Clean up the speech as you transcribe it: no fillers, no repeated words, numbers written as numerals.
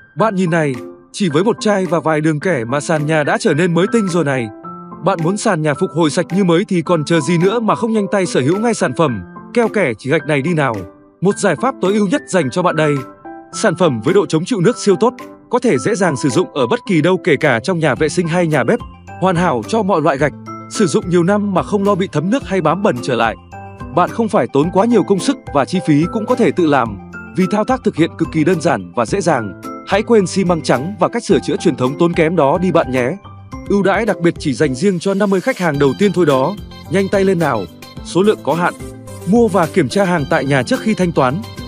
Bạn nhìn này, chỉ với một chai và vài đường kẻ mà sàn nhà đã trở nên mới tinh rồi này. Bạn muốn sàn nhà phục hồi sạch như mới thì còn chờ gì nữa mà không nhanh tay sở hữu ngay sản phẩm keo kẻ chỉ gạch này đi nào. Một giải pháp tối ưu nhất dành cho bạn đây. Sản phẩm với độ chống chịu nước siêu tốt, có thể dễ dàng sử dụng ở bất kỳ đâu, kể cả trong nhà vệ sinh hay nhà bếp. Hoàn hảo cho mọi loại gạch, sử dụng nhiều năm mà không lo bị thấm nước hay bám bẩn trở lại. Bạn không phải tốn quá nhiều công sức và chi phí cũng có thể tự làm, vì thao tác thực hiện cực kỳ đơn giản và dễ dàng. Hãy quên xi măng trắng và cách sửa chữa truyền thống tốn kém đó đi bạn nhé. Ưu đãi đặc biệt chỉ dành riêng cho 50 khách hàng đầu tiên thôi đó. Nhanh tay lên nào, số lượng có hạn. Mua và kiểm tra hàng tại nhà trước khi thanh toán.